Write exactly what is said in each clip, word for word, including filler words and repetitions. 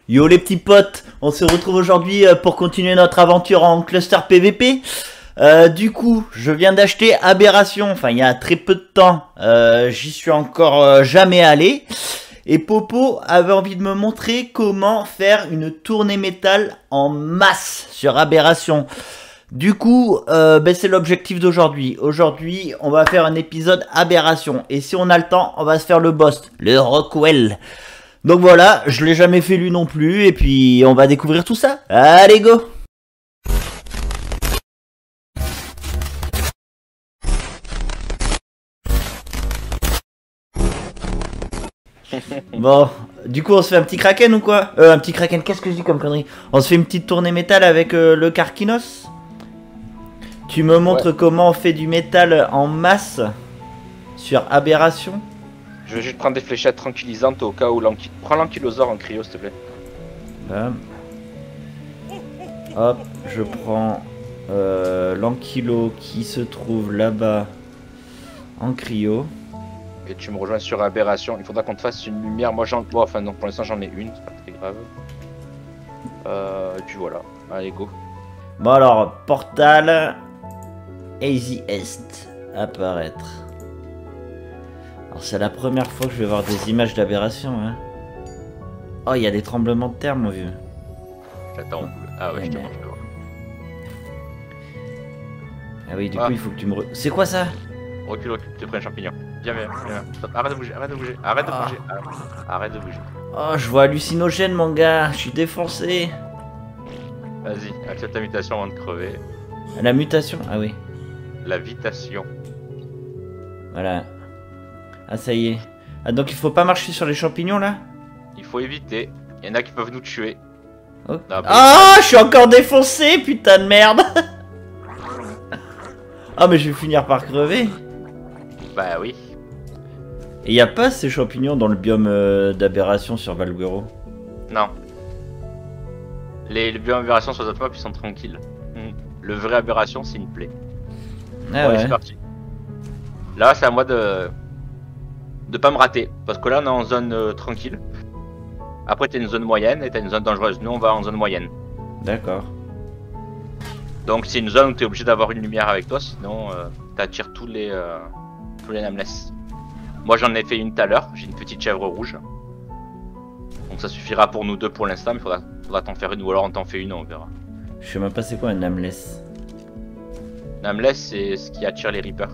Yo les petits potes, on se retrouve aujourd'hui euh, pour continuer notre aventure en cluster P V P. Euh, du coup, je viens d'acheter Aberration, enfin il y a très peu de temps, euh, j'y suis encore euh, jamais allé. Et Popo avait envie de me montrer comment faire une tournée métal en masse sur Aberration. Du coup, euh, ben c'est l'objectif d'aujourd'hui. Aujourd'hui, on va faire un épisode Aberration. Et si on a le temps, on va se faire le boss, le Rockwell. Donc voilà, je l'ai jamais fait lui non plus, et puis on va découvrir tout ça. Allez go! Bon, du coup on se fait un petit kraken ou quoi? Euh, un petit kraken, qu'est-ce que je dis comme connerie? On se fait une petite tournée métal avec euh, le Karkinos? Tu me montres Ouais. comment on fait du métal en masse sur Aberration? Je vais juste prendre des fléchettes tranquillisantes au cas où l'anky... Prends l'ankylosaure en cryo s'il te plaît. Bam. Hop, je prends euh, l'ankylo qui se trouve là-bas en cryo. Et tu me rejoins sur Aberration. Il faudra qu'on te fasse une lumière. Moi j'en... Bon, enfin non, pour l'instant j'en ai une, c'est pas très grave. Euh, et puis voilà. Allez go. Bon alors, portal Easy Est apparaître. Alors c'est la première fois que je vais voir des images d'aberration, hein. Oh, il y a des tremblements de terre, mon vieux. J'attends. Ah ouais, Ouais, je te mais- montre. je te vois. Ah oui, du Ah. coup, il faut que tu me... Re... C'est quoi ça? Recule, recule, t'es pris un champignon. Viens, viens, viens. Stop. Arrête de bouger, arrête de bouger, arrête de Ah. bouger. Arrête. Arrête de bouger. Oh, je vois hallucinogène, mon gars. Je suis défoncé. Vas-y, accepte ta mutation avant de crever. La mutation? Ah oui, La vitation. voilà. Ah, ça y est. Ah, donc il faut pas marcher sur les champignons, là? Il faut éviter. Il y en a qui peuvent nous tuer. Oh, Ah, bah, ah, je suis encore défoncé, putain de merde. Ah, mais je vais finir par crever. Bah oui. Et y a pas ces champignons dans le biome euh, d'aberration sur Valguero? Non. Les, les bioaberrations sur les autres mobs ils sont tranquilles. Hmm. Le vrai aberration c'est une plaie. Ah Bon, ouais. allez, c'est parti. Là c'est à moi de de pas me rater. Parce que là on est en zone euh, tranquille. Après t'as une zone moyenne et t'as une zone dangereuse. Nous on va en zone moyenne. D'accord. Donc c'est une zone où t'es obligé d'avoir une lumière avec toi. Sinon euh, t'attires tous les euh, tous les nameless. Moi j'en ai fait une tout à l'heure. J'ai une petite chèvre rouge. Donc ça suffira pour nous deux pour l'instant. Mais faudra, faudra t'en faire une ou alors on t'en fait une on verra. Je sais même pas c'est quoi un nameless. Nameless c'est ce qui attire les reapers.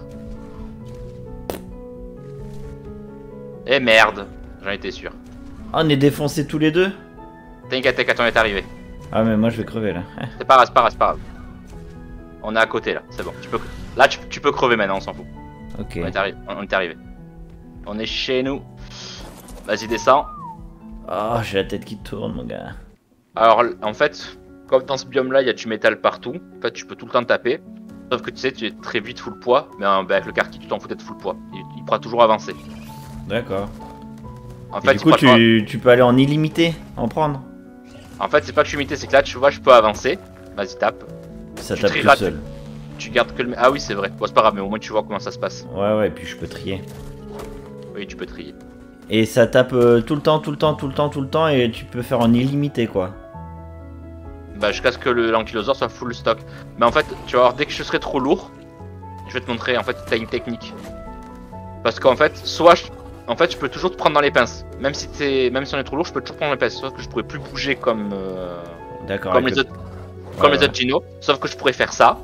Eh merde, j'en étais sûr. Ah, on est défoncés tous les deux? T'inquiète, t'inquiète, on est arrivé. Ah, mais moi je vais crever là. C'est pas grave, c'est pas grave, c'est pas grave. On est à côté là, c'est bon. Tu peux... Là tu, tu peux crever maintenant, on s'en fout. Ok. On est arrivé, on est arrivé. On est chez nous. Vas-y descends. Oh, j'ai la tête qui tourne, mon gars. Alors en fait, comme dans ce biome là il y a du métal partout, en fait tu peux tout le temps taper. Sauf que tu sais, tu es très vite full poids, mais euh, bah, avec le Karki tu t'en fous d'être full poids. Il, il pourra toujours avancer. D'accord. En Et fait, du il coup, pourra toujours- tu, tu peux aller en illimité, en prendre. en fait c'est pas que je suis limité, c'est que là tu vois je peux avancer. Vas-y tape. Ça Tu tape trieras- tout seul. Tu gardes que le... Ah oui c'est vrai, bon c'est pas grave mais au moins tu vois comment ça se passe. Ouais, ouais, et puis je peux trier. Oui tu peux trier. Et ça tape euh, tout le temps, tout le temps, tout le temps, tout le temps, et tu peux faire en illimité, quoi. Bah jusqu'à ce que le- l'ankylosaure soit full stock. Mais en fait, tu vas voir, dès que je serai trop lourd, je vais te montrer, en fait, t'as une technique. Parce qu'en fait, soit je... En fait, je peux toujours te prendre dans les pinces. Même si t'es... Même si on est trop lourd, je peux toujours prendre dans les pinces. Sauf que je pourrais plus bouger comme... euh, D'accord. Comme avec les le- autres... Comme Ouais, les ouais. autres dinos. Sauf que je pourrais faire ça.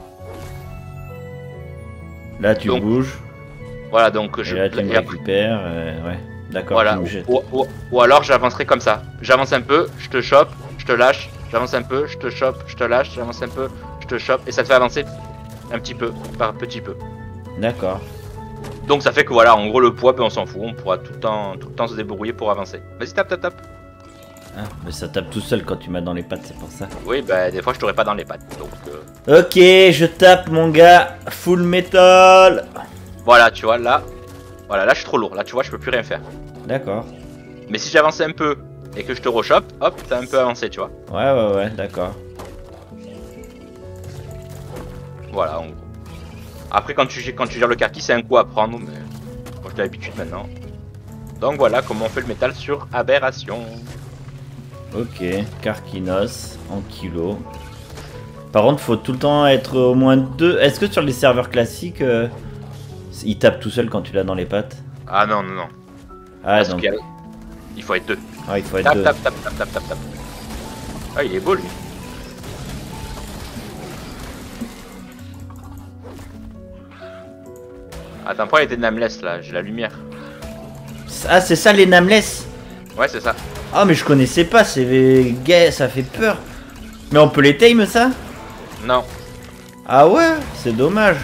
Là, tu Donc, bouges, Voilà, donc et je... là, tu me et après- récupères, euh, ouais. D'accord, Voilà. tu me jettes. Ou, ou- ou alors j'avancerai comme ça. J'avance un peu, je te chope, je te lâche. J'avance un peu, je te chope, je te lâche. J'avance un peu, je te chope. Et ça te fait avancer un petit peu, par petit peu. D'accord. Donc ça fait que voilà, en gros le poids, ben, on s'en fout, on pourra tout le temps, tout le temps se débrouiller pour avancer. Vas-y tape tape tape. Ah, mais ça tape tout seul quand tu m'as dans les pattes, c'est pour ça. Oui bah des fois je t'aurais pas dans les pattes. Donc euh, Ok, je tape, mon gars. Full metal. voilà tu vois là. Voilà là je suis trop lourd, là tu vois je peux plus rien faire. D'accord. Mais si j'avance un peu et que je te rechoppe, hop t'as un peu avancé tu vois. Ouais, ouais, ouais, d'accord. Voilà en gros. Après quand tu, quand tu gères le Karki c'est un coup à prendre mais moi j'ai l'habitude maintenant. Donc voilà comment on fait le métal sur Aberration. Ok, Carquinos en kilo. Par contre, faut tout le temps être au moins deux. Est-ce que sur les serveurs classiques, euh, il tape tout seul quand tu l'as dans les pattes? Ah non, non, non. Ah, Parce donc. qu'il y a- Il faut être deux. Ah, il faut être Tap, deux. tap, tap, tap, tap, tap, tap. Ah, il est beau lui. Attends, pourquoi il y a des nameless là? J'ai la lumière. Ah, c'est ça les nameless? Ouais, c'est ça. Ah, mais je connaissais pas, c'est gay, ça fait peur. Mais on peut les tame ça? Non. Ah ouais, c'est dommage.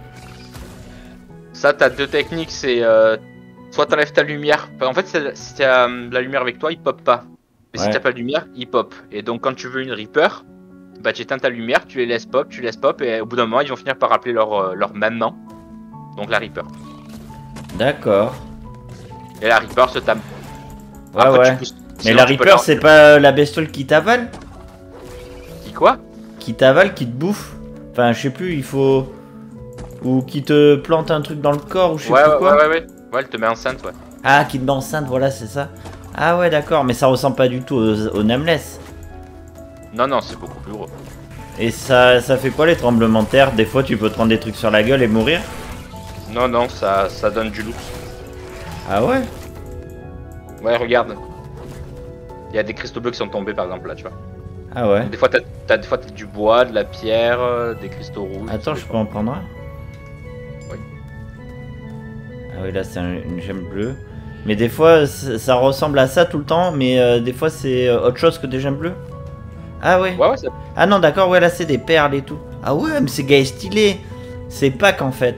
Ça, t'as deux techniques, c'est euh, soit t'enlèves ta lumière. En fait, c'est- si t'as euh, la lumière avec toi, il pop pas. Mais Ouais. si t'as pas de lumière, il pop. Et donc, quand tu veux une Reaper, bah tu éteins ta lumière, tu les laisses pop, tu laisses pop, et au bout d'un moment, ils vont finir par appeler leur, euh, leur maman. Donc la Reaper. D'accord. Et la Reaper se tame. Ouais, Après, ouais. tu pousses- Mais sinon, la tu peux Reaper, leur- c'est pas la bestiole qui t'avale? Qui quoi? Qui t'avale, qui te bouffe? Enfin, je sais plus, il faut. Ou qui te plante un truc dans le corps, ou je sais Ouais, plus ouais, quoi. ouais, ouais, ouais. Ouais, elle te met enceinte, ouais. Ah, qui te met enceinte, voilà, c'est ça. Ah ouais, d'accord, mais ça ressemble pas du tout aux, aux nameless. Non, non, c'est beaucoup plus gros. Et ça, ça fait quoi les tremblements de terre? Des fois, tu peux te prendre des trucs sur la gueule et mourir? Non, non, ça, ça donne du loot. Ah ouais? Ouais, regarde. Il y a des cristaux bleus qui sont tombés, par exemple, là, tu vois. Ah ouais. Des fois, t'as t'as- des fois, t'as du bois, de la pierre, euh, des cristaux rouges. Attends, je peux en prendre un? Oui. Ah oui, là, c'est un- une gemme bleue. Mais des fois, ça ça ressemble à ça tout le temps, mais euh, des fois, c'est euh, autre chose que des gemmes bleues. Ah ouais. Ouais, ouais, ça... Ah non, d'accord, ouais, là, c'est des perles et tout. Ah ouais, mais c'est gay stylé. C'est Pâques, en fait.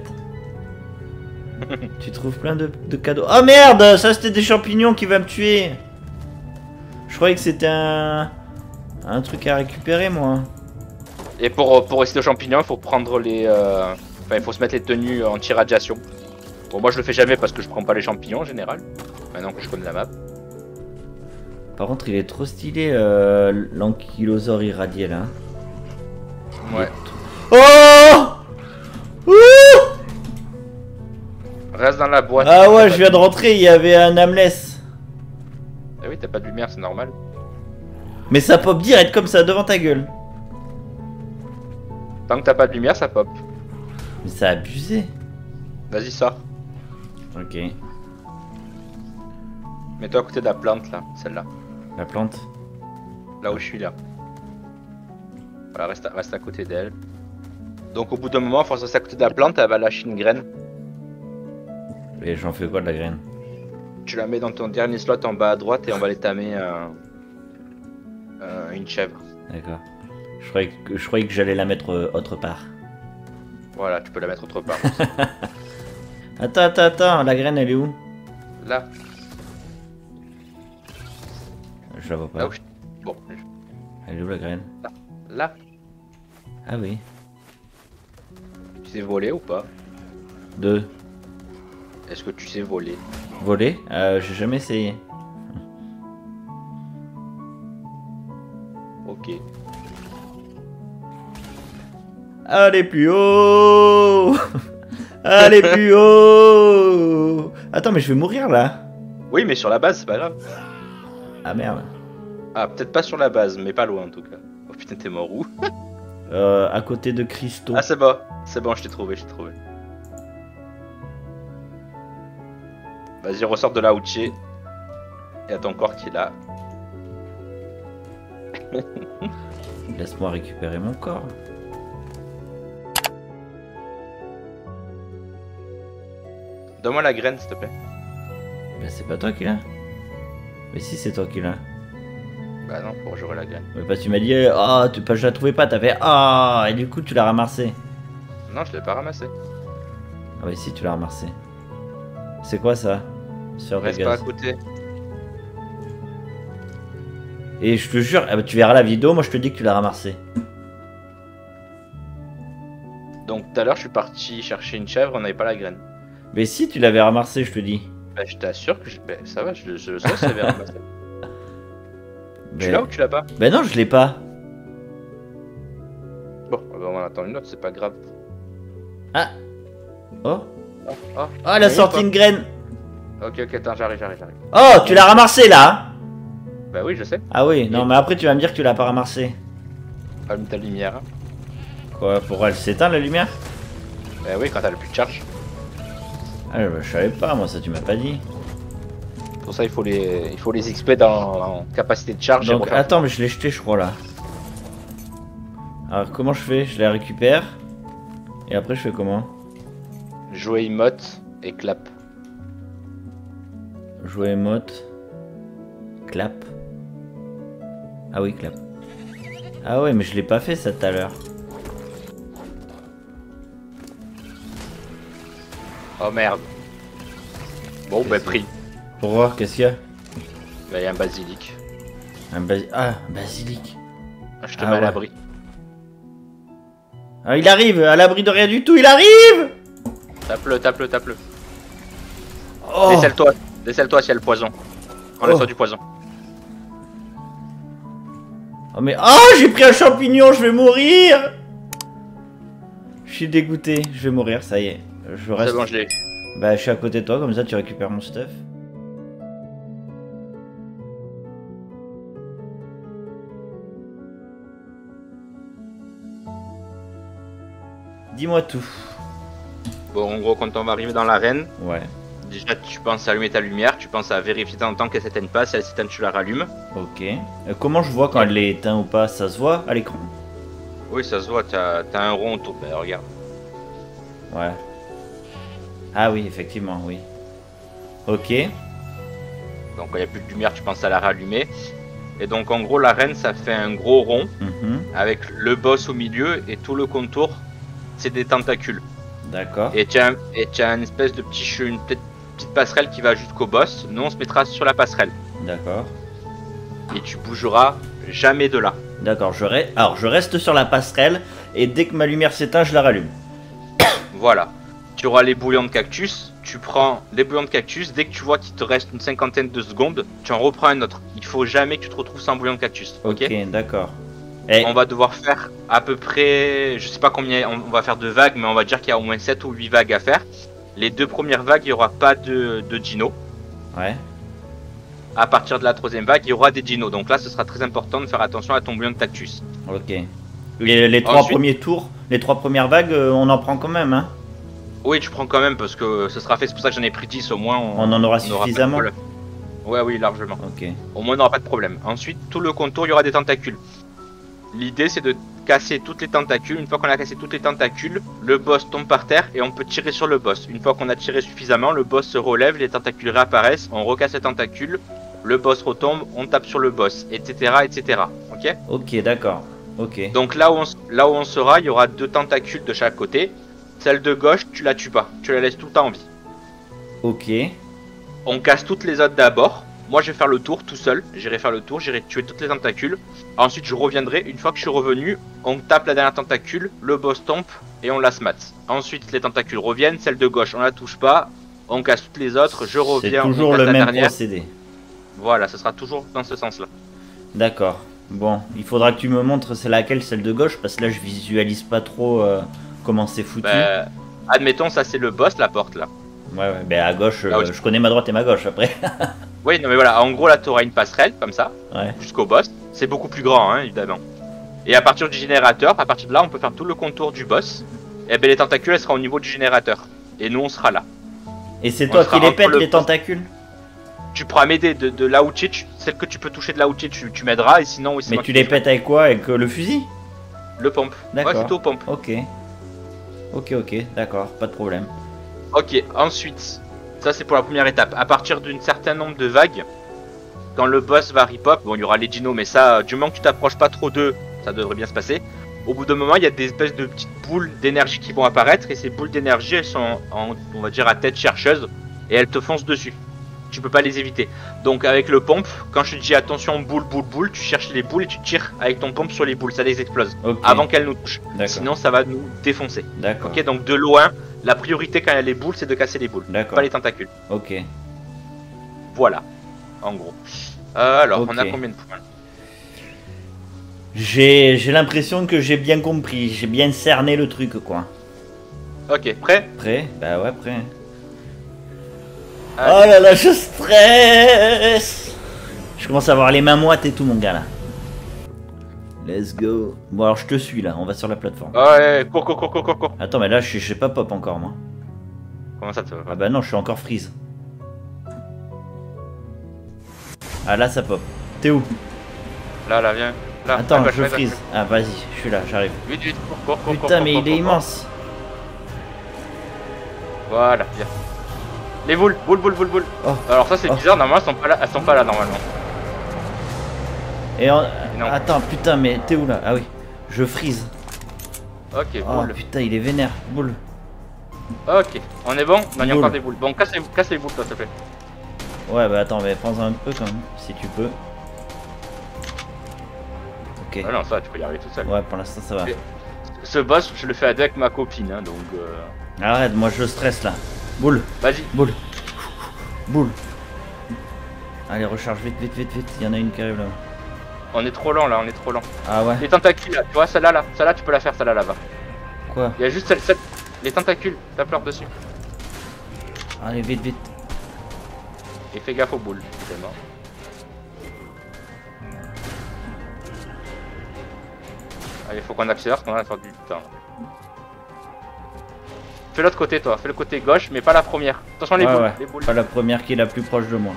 Tu trouves plein de, de cadeaux. Oh merde, ça, c'était des champignons qui va me tuer. Je croyais que c'était un... un truc à récupérer, moi. Et pour, pour rester aux champignons, il faut prendre les... euh, Enfin, il faut se mettre les tenues anti-radiation. Bon, moi, je le fais jamais parce que je prends pas les champignons, en général. Maintenant que je connais la map. Par contre, il est trop stylé, euh, l'ankylosaure irradié, là. Il Ouais. est trop- Oh Ouh Reste dans la boîte. Ah ouais, je viens de rentrer, il y avait un nameless. Ah oui, t'as pas de lumière, c'est normal. Mais ça pop direct comme ça, devant ta gueule. Tant que t'as pas de lumière, ça pop. Mais ça a abusé. Vas-y, sors. Ok. Mets-toi à côté de la plante, là. Celle-là. La plante. Là où je suis, là. Voilà, reste à, reste à côté d'elle. Donc, au bout d'un moment, faut rester à côté de la plante, elle va lâcher une graine. Et j'en fais quoi de la graine? Tu la mets dans ton dernier slot en bas à droite et on va les tamer euh, euh, une chèvre. D'accord. Je croyais que, je croyais que j'allais la mettre euh, autre part. Voilà, tu peux la mettre autre part. Attends, attends, attends, la graine elle est où? Là, Je la vois pas. là où je... Bon, Elle est où la graine? là, Ah oui. tu sais voler ou pas? Deux. Est-ce que tu sais voler? Voler? Euh, j'ai jamais essayé. Ok. Allez plus haut. Allez plus haut. Attends, mais je vais mourir là. Oui, mais sur la base, c'est pas grave. Ah merde. Ah, peut-être pas sur la base, mais pas loin en tout cas. Oh putain, t'es mort où? Euh, à côté de Christo. Ah, c'est bon, c'est bon, je t'ai trouvé, je t'ai trouvé. Vas-y, ressors de là où tu es. Il y a ton corps qui est là. Laisse-moi récupérer mon corps. Donne-moi la graine, s'il te plaît. Ben, c'est pas toi qui l'as. Mais si, c'est toi qui l'as. Bah non, pour j'aurai la graine. Mais parce que tu m'as dit, ah, tu, pas, je la trouvais pas, t'as fait, ah, et du coup, tu l'as ramassé. Non, je l'ai pas ramassé. Ah, oui, si, tu l'as ramassé. C'est quoi ça? Sphère de Reste pas à gaz. côté. Et je te jure, ah bah, tu verras la vidéo, moi je te dis que tu l'as ramassé. Donc tout à l'heure, je suis parti chercher une chèvre, on n'avait pas la graine. Mais si, tu l'avais ramassé, je te dis. Bah, je t'assure que je... bah, ça va, je, je le sais si j'avais ramassé. Tu Ben- l'as ou tu l'as pas? Ben non, je l'ai pas. Bon, bah, on en attend une autre, c'est pas grave. Ah. Oh. Oh, oh, Oh, elle a oui, sorti quoi. une graine. Ok, ok, attends, j'arrive, j'arrive, j'arrive. Oh, tu l'as ramassé là. Bah oui, je sais. Ah oui, non, Et- mais après tu vas me dire que tu l'as pas ramassé. Allume ta lumière. Quoi, pourquoi elle s'éteint la lumière? Bah oui, quand t'as plus de charge. Ah, bah, je savais pas, moi ça tu m'as pas dit. Pour ça, il faut les, il faut les X P dans, en capacité de charge. et Donc refaire- attends, mais je l'ai jeté, je crois là. Alors comment je fais? Je la récupère. Et après je fais comment? Jouer emote et clap. Jouer emote. Clap. Ah oui, clap. Ah ouais, mais je l'ai pas fait ça tout à l'heure. Oh merde. Bon, bah pris. Pour voir, qu'est-ce qu'il y a? Bah, y a un basilic. Un basi... Ah, basilic. Je te Ah mets à ouais. l'abri. Ah, il arrive, à l'abri de rien du tout, il arrive! Tape-le, tape-le, tape-le. Oh, Décèle-toi, décèle-toi s'il y a le poison. Enlève-toi Oh. du poison. oh mais... Oh, j'ai pris un champignon, je vais mourir! Je suis dégoûté, je vais mourir, ça y est. Je C'est reste... bon, je l'ai. Bah, je suis à côté de toi, comme ça tu récupères mon stuff. Dis-moi tout. Bon, en gros, quand on va arriver dans l'arène, Ouais, déjà tu penses à allumer ta lumière, tu penses à vérifier de temps en temps qu'elle s'éteigne pas. Si elle s'éteint, tu la rallumes. ok. Euh, comment je vois quand elle est éteinte ou pas? Ça se voit à l'écran? Oui, ça se voit, t'as t'as un rond autour. Bah, regarde. Ouais. Ah oui, effectivement, oui. Ok. Donc, quand il n'y a plus de lumière, tu penses à la rallumer. Et donc, en gros, l'arène, ça fait un gros rond Mhm. avec le boss au milieu et tout le contour, c'est des tentacules. D'accord. Et tu as, un- et tu as une espèce de petit, che- une petite, petite passerelle qui va jusqu'au boss. Nous, on se mettra sur la passerelle. D'accord. Et tu bougeras jamais de là. D'accord, je reste... Alors, je reste sur la passerelle et dès que ma lumière s'éteint, je la rallume. Voilà. Tu auras les bouillons de cactus. Tu prends les bouillons de cactus. Dès que tu vois qu'il te reste une cinquantaine de secondes, tu en reprends un autre. Il faut jamais que tu te retrouves sans bouillon de cactus. Ok, Ok, d'accord. Et... On va devoir faire à peu près, je sais pas combien on va faire de vagues, mais on va dire qu'il y a au moins sept ou huit vagues à faire. Les deux premières vagues, il n'y aura pas de, de dino. Ouais. À partir de la troisième vague, il y aura des dinos. Donc là, ce sera très important de faire attention à ton bouillon de cactus. Ok. Les, les trois Ensuite- premiers tours, les trois premières vagues, euh, on en prend quand même, hein? Oui, tu prends quand même parce que ce sera fait. C'est pour ça que j'en ai pris dix au moins. On en aura pas de suffisamment. problème. Ouais, oui, largement. Ok. Au moins, on n'aura pas de problème. Ensuite, tout le contour, il y aura des tentacules. L'idée, c'est de casser toutes les tentacules. Une fois qu'on a cassé toutes les tentacules, le boss tombe par terre et on peut tirer sur le boss. Une fois qu'on a tiré suffisamment, le boss se relève, les tentacules réapparaissent, on recasse les tentacules, le boss retombe, on tape sur le boss, et cetera, et cetera. Ok? Ok, d'accord. Ok. Donc là où, on, s- là où on sera, il y aura deux tentacules de chaque côté. Celle de gauche, tu la tues pas, tu la laisses tout le temps en vie. Ok. On casse toutes les autres d'abord. Moi, je vais faire le tour tout seul. J'irai faire le tour, j'irai tuer toutes les tentacules. Ensuite, je reviendrai. Une fois que je suis revenu, on tape la dernière tentacule, le boss tombe et on la smat. Ensuite, les tentacules reviennent. Celle de gauche, on la touche pas. On casse toutes les autres. Je C'est reviens. on toujours casse le la même dernière. procédé. Voilà, ce sera toujours dans ce sens-là. D'accord. Bon, il faudra que tu me montres c'est laquelle, celle de gauche, parce que là je visualise pas trop euh, comment c'est foutu. Bah, admettons, ça c'est le boss, la porte là. Ouais, ouais, ben à gauche, Là où euh, je- je connais ma droite et ma gauche après. Oui, non mais voilà, en gros là tu auras une passerelle comme ça, Ouais. jusqu'au boss. C'est beaucoup plus grand, hein, évidemment. Et à partir du générateur, à partir de là, on peut faire tout le contour du boss. Et ben les tentacules, elles seront au niveau du générateur. Et nous, on sera là. Et c'est On toi sera qui les entre pètes le les boss. tentacules? Tu pourras m'aider de, de là où tu es, tu- celle que tu peux toucher de là où tu es, tu, tu m'aideras. Et sinon, oui, c'est Mais moi tu qui les le ferai. pètes avec quoi? Avec euh, le fusil? Le pompe. Ouais, D'accord. c'est tout au pompe. Ok. Ok, ok, d'accord, pas de problème. Ok, ensuite, ça c'est pour la première étape. À partir d'un certain nombre de vagues, quand le boss va rip-hop, bon, il y aura les dinos, mais ça, du moment que tu t'approches pas trop d'eux, ça devrait bien se passer. Au bout d'un moment, il y a des espèces de petites boules d'énergie qui vont apparaître, et ces boules d'énergie, elles sont, en, on va dire, à tête chercheuse, et elles te foncent dessus. Tu peux pas les éviter. Donc avec le pompe, quand je te dis attention, boule, boule, boule, tu cherches les boules et tu tires avec ton pompe sur les boules, ça les explose. Ok. Avant qu'elles nous touchent. D'accord. Sinon, ça va nous défoncer. D'accord. Ok, donc de loin, la priorité quand il y a les boules, c'est de casser les boules, D'accord. pas les tentacules. Ok. Voilà, en gros. Euh, alors, Ok. on a combien de points? J'ai j'ai l'impression que j'ai bien compris, j'ai bien cerné le truc quoi. Ok, prêt? Prêt? Bah ouais, prêt. Allez. Oh là là, je stresse! Je commence à avoir les mains moites et tout, mon gars, là. Let's go. Bon, alors je te suis, là. On va sur la plateforme. Ah ouais, cours, cours, cours, cours, cours, cours. Attends, mais là, je suis- je sais pas pop encore, moi. Comment ça te va? Ah bah non, je suis encore freeze. Ah, là, ça pop. T'es où? Là, là, viens. Là, Attends, à gauche, je à gauche. freeze. Ah, vas-y, je suis là, j'arrive. Vite, vite, cours, cours, cours, Putain, cours, mais cours, il est cours, cours. immense. Voilà, bien. Les boules, boules, boules, boules, boules. Oh. Alors ça c'est Oh. bizarre, normalement elles sont pas là, elles sont pas là normalement. Et en... Non. Attends, putain, mais t'es où là? Ah oui, je freeze. Ok, Oh boule. putain, il est vénère. Boule. Ok, on est bon? Non, il y a Boule. encore des boules. Bon, casse les, casse les boules toi, s'il te plaît. Ouais, bah attends, mais prends-en un peu quand même, si tu peux. Ok. Ah non, ça tu peux y arriver tout seul. Ouais, pour l'instant ça va. Et- Ce boss, je le fais avec ma copine, hein, donc. Euh... Arrête, moi je stresse là. Boule, Vas-y. boule. Boule. Allez, recharge vite, vite, vite, vite. Il y en a une qui arrive là. On est trop lent là, on est trop lent. Ah ouais? Les tentacules là, tu vois, celle-là là, celle-là tu peux la faire, celle-là là-bas. Quoi? Il y a juste celle, celle... Les tentacules, tape-leur dessus. Allez, vite, vite. Et fais gaffe aux boules, c'est mort. Allez, faut qu'on accélère parce qu'on a faire du temps. Fais l'autre côté toi, fais le côté gauche mais pas la première. Attention les Ouais, boules, ouais. les boules. Pas la première qui est la plus proche de moi.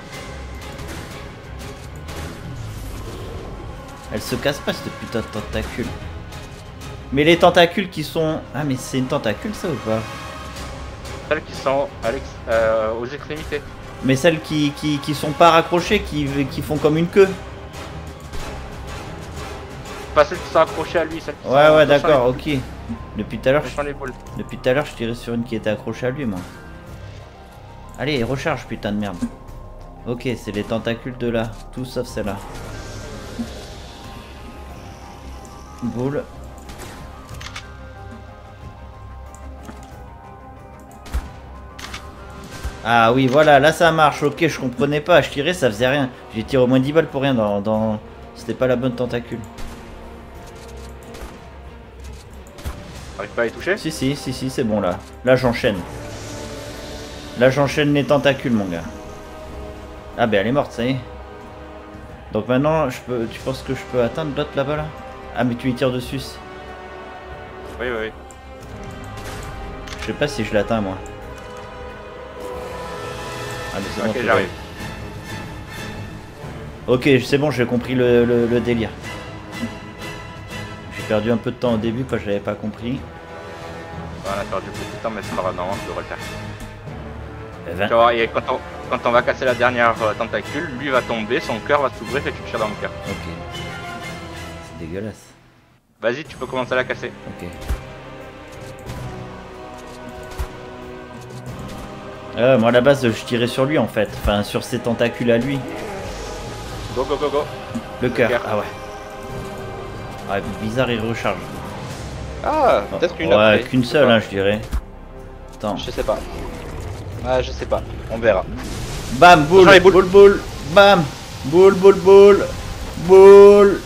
Elle se casse pas cette putain de tentacule. Mais les tentacules qui sont... Ah mais c'est une tentacule ça ou pas? Celles qui sont à l'ex- euh, aux extrémités. Mais celles qui, qui, qui sont pas raccrochées, qui, qui font comme une queue. Pas celles qui sont accrochées à lui, celles qui sont... Ouais ouais attention d'accord, les ok. boules, Depuis tout à l'heure, attention les boules. je... depuis tout à l'heure, je tirais sur une qui était accrochée à lui moi. Allez, recharge putain de merde. Ok, c'est les tentacules de là, tout sauf celle-là. Boule. Ah oui, voilà, là ça marche. Ok, je comprenais pas. Je tirais, ça faisait rien. J'ai tiré au moins dix balles pour rien dans... dans... C'était pas la bonne tentacule. T'arrives pas à les toucher? Si, si, si, si, c'est bon là. Là j'enchaîne. Là j'enchaîne les tentacules, mon gars. Ah ben elle est morte, ça y est. Donc maintenant, je peux... tu penses que je peux atteindre l'autre là-bas là? Ah mais tu y tires dessus. Oui, oui, oui. Je sais pas si je l'atteins moi. Ah mais c'est bon, Ok, tu j'arrive. vois. Ok, c'est bon, j'ai compris le, le- le délire. J'ai perdu un peu de temps au début parce que j'avais pas compris. On a perdu beaucoup de temps, mais c'est pas grave, normalement, je devrais le faire. Eh ben, Tu vois, et quand on, quand on va casser la dernière euh, tentacule, lui va tomber, son cœur va s'ouvrir et tu tires dans le cœur. ok. C'est dégueulasse. Vas-y, tu peux commencer à la casser. Ok. Ah, moi à la base je tirais sur lui en fait, enfin sur ses tentacules à lui. Go, go, go, go. Le cœur, cœur. ah ouais. Ouais, bizarre, il recharge. Ah, peut-être une Ouais, après. qu'une je sais seule, pas. hein, je dirais. Attends. Je sais pas. Ah, je sais pas. On verra. Bam, boule, Attention, les boule, boules. boule, bam, boule, boule, boule, boule.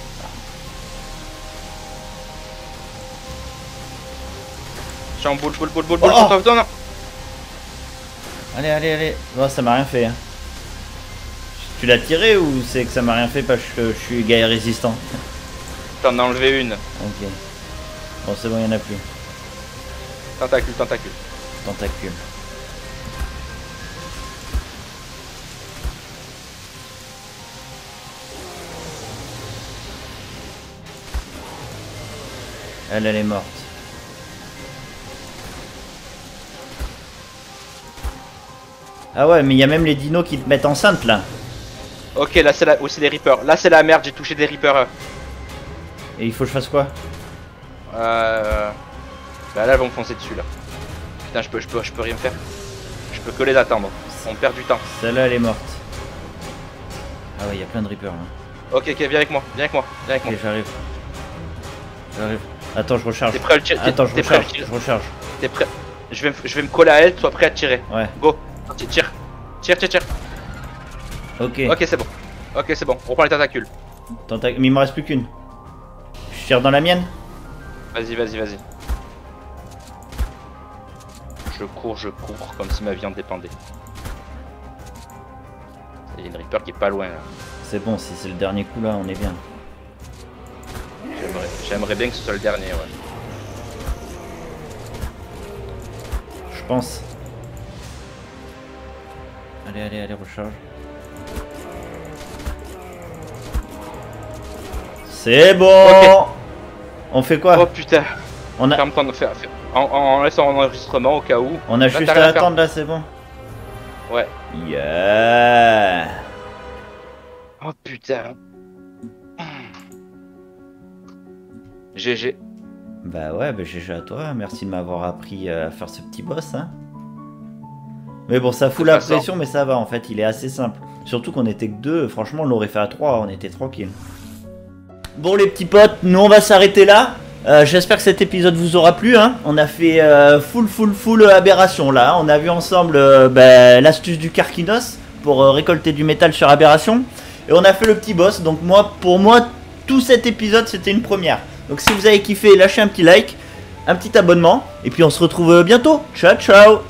Tiens, boule, boule, boule, boule, boule. Oh. Attends, non. Allez, allez, allez. Bon, ça m'a rien fait. Hein. Tu l'as tiré ou c'est que ça m'a rien fait parce que je suis gars résistant? T'en as enlevé une. Ok. Bon, c'est bon, il n'y en a plus. Tentacule, tentacule. Tentacule. Elle, elle est morte. Ah ouais, mais il y a même les dinos qui te mettent enceinte là. Ok, là c'est la... aussi les Reapers. Là c'est la merde, j'ai touché des Reapers. Et il faut que je fasse quoi? Euh... Bah là, elles vont me foncer dessus là. Putain, je peux, je peux, je peux rien faire. Je peux que les attendre. On perd du temps. Celle-là, elle est morte. Ah ouais, il y a plein de Reapers là. Ok, ok, viens avec moi, viens avec moi, viens avec moi. Ok, j'arrive. J'arrive. Attends, je recharge. T'es prêt à le tirer? Attends, je T'es prêt à le recharge. tirer? Je recharge. T'es prêt? Je vais, me- je vais me coller à elle, sois prêt à tirer. Ouais, Go, tire, tire, tire, tire. ok. Ok, c'est bon. Ok, c'est bon. On reprend les tentacules. Tentac- Mais il me reste plus qu'une. Je tire dans la mienne? Vas-y, vas-y, vas-y. Je cours, je cours, comme si ma vie en dépendait. Il y a une Reaper qui est pas loin là. c'est bon, si c'est le dernier coup là, on est bien. J'aimerais bien que ce soit le dernier, ouais. Je pense. Allez, allez, allez, recharge. C'est bon. Okay. On fait quoi? Oh putain. On a... Ferme ton... Faire, faire... En, en laissant en enregistrement au cas où. On a là, juste à attendre là, c'est bon. Ouais. Yeah. Oh putain. G G. Bah ouais, bah G G à toi. Merci de m'avoir appris à faire ce petit boss. Hein. Mais bon, ça fout la pression, mais ça va en fait. Il est assez simple. Surtout qu'on était que deux. Franchement, on l'aurait fait à trois. On était tranquille. Bon les petits potes, nous on va s'arrêter là. Euh, J'espère que cet épisode vous aura plu. Hein. On a fait euh, full full full aberration là. On a vu ensemble euh, bah, l'astuce du Karkinos pour euh, récolter du métal sur aberration. Et on a fait le petit boss. Donc moi, pour moi, tout cet épisode c'était une première. Donc si vous avez kiffé, lâchez un petit like, un petit abonnement. Et puis on se retrouve bientôt. Ciao ciao.